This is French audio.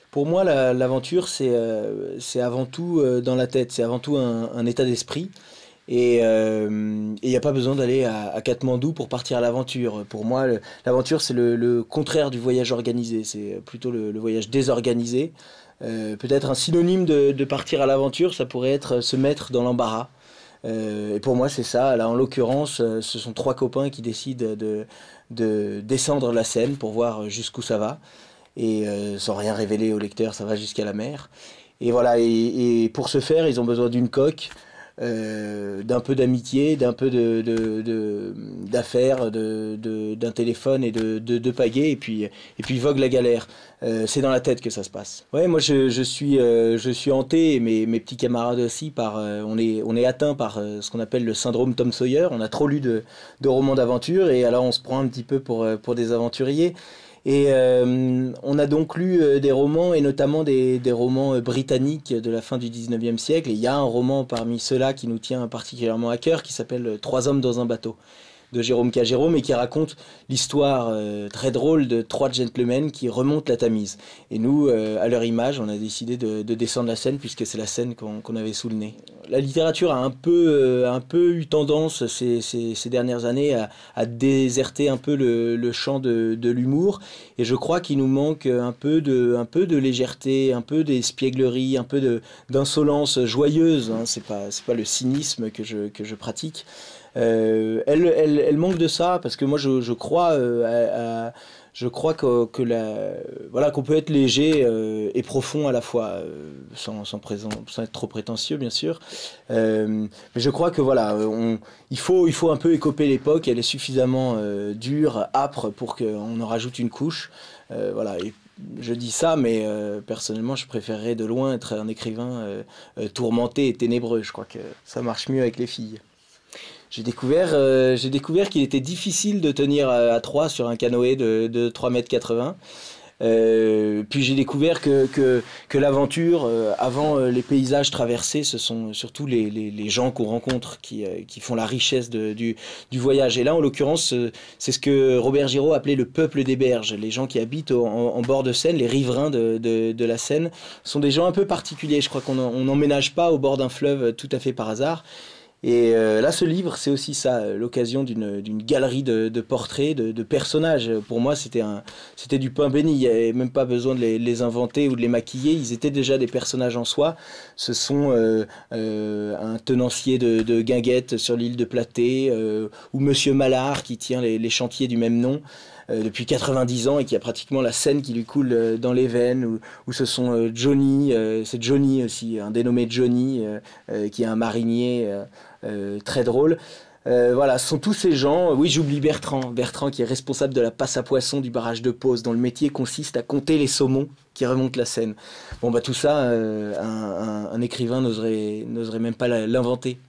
Pour moi, l'aventure, c'est avant tout dans la tête, c'est avant tout un état d'esprit. Et il n'y a pas besoin d'aller à Katmandou pour partir à l'aventure. Pour moi, l'aventure, c'est le contraire du voyage organisé. C'est plutôt le voyage désorganisé. Peut-être un synonyme de partir à l'aventure, ça pourrait être se mettre dans l'embarras. Et pour moi, c'est ça. Là, en l'occurrence, ce sont trois copains qui décident de descendre la Seine pour voir jusqu'où ça va. Et sans rien révéler au lecteur, ça va jusqu'à la mer. Et voilà, et pour ce faire, ils ont besoin d'une coque, d'un peu d'amitié, d'un peu d'affaires, d'un téléphone et de pagaie, et puis vogue la galère. C'est dans la tête que ça se passe. Ouais, moi je suis hanté, et mes petits camarades aussi, on est atteint par ce qu'on appelle le syndrome Tom Sawyer. On a trop lu de romans d'aventure, et alors on se prend un petit peu pour des aventuriers. Et on a donc lu des romans, et notamment des romans britanniques de la fin du 19e siècle. Et il y a un roman parmi ceux-là qui nous tient particulièrement à cœur, qui s'appelle Trois hommes dans un bateau, de Jérôme K. Jérôme, et qui raconte l'histoire très drôle de trois gentlemen qui remontent la Tamise. Et nous, à leur image, on a décidé de descendre la Seine, puisque c'est la Seine qu'on avait sous le nez. La littérature a un peu eu tendance ces dernières années à déserter un peu le champ de l'humour, et je crois qu'il nous manque un peu de légèreté, un peu d'espièglerie, un peu d'insolence joyeuse, hein. C'est pas le cynisme que je pratique. Elle manque de ça, parce que moi je crois je crois voilà, qu'on peut être léger et profond à la fois, sans être trop prétentieux bien sûr. Mais je crois que voilà, il faut un peu écoper l'époque. Elle est suffisamment dure, âpre, pour qu'on en rajoute une couche. Voilà. Et je dis ça, mais personnellement, je préférerais de loin être un écrivain tourmenté et ténébreux. Je crois que ça marche mieux avec les filles. J'ai découvert qu'il était difficile de tenir à 3 sur un canoë de 3,80 m. Puis j'ai découvert que l'aventure, avant les paysages traversés, ce sont surtout les gens qu'on rencontre qui font la richesse du voyage. Et là, en l'occurrence, c'est ce que Robert Giraud appelait le peuple des berges. Les gens qui habitent en bord de Seine, les riverains de la Seine, sont des gens un peu particuliers. Je crois qu'on n'emménage pas au bord d'un fleuve tout à fait par hasard. Et là, ce livre, c'est aussi ça, l'occasion d'une galerie de portraits, de personnages. Pour moi, c'était du pain béni. Il n'y avait même pas besoin de les inventer ou de les maquiller. Ils étaient déjà des personnages en soi. Ce sont un tenancier de guinguettes sur l'île de Platée, ou Monsieur Mallard qui tient les chantiers du même nom depuis 90 ans, et qui a pratiquement la Seine qui lui coule dans les veines, ou ce sont Johnny, c'est Johnny aussi, un dénommé Johnny, qui est un marinier très drôle. Voilà, ce sont tous ces gens. Oui, j'oublie Bertrand qui est responsable de la passe à poissons du barrage de Pose, dont le métier consiste à compter les saumons qui remontent la Seine. Bon, bah tout ça, un écrivain n'oserait même pas l'inventer.